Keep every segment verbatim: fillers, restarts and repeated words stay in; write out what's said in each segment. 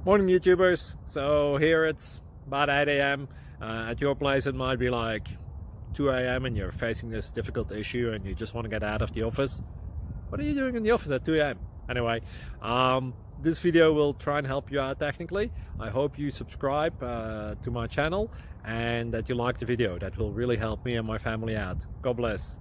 Morning, YouTubers. So here it's about eight A M Uh, at your place it might be like two A M and you're facing this difficult issue and you just want to get out of the office. What are you doing in the office at two A M? Anyway, um, this video will try and help you out technically. I hope you subscribe uh, to my channel and that you like the video. That will really help me and my family out. God bless.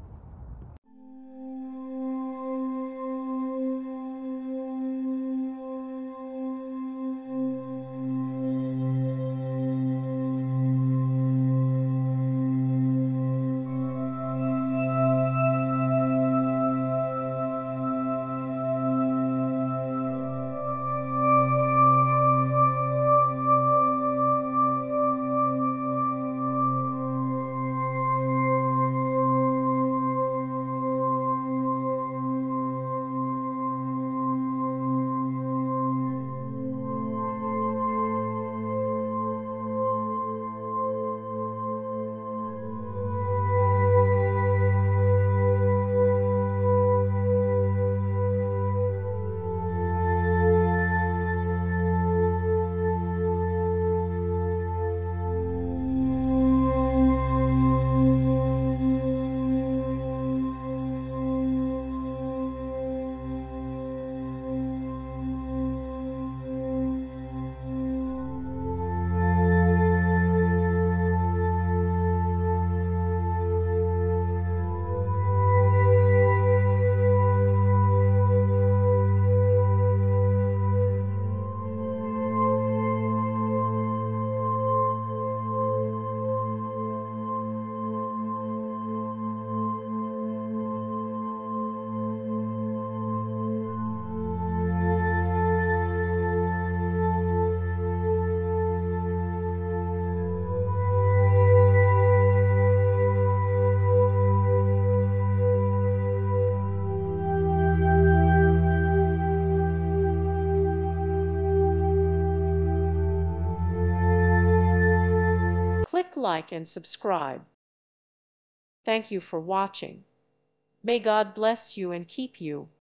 Click like and subscribe. Thank you for watching. May God bless you and keep you.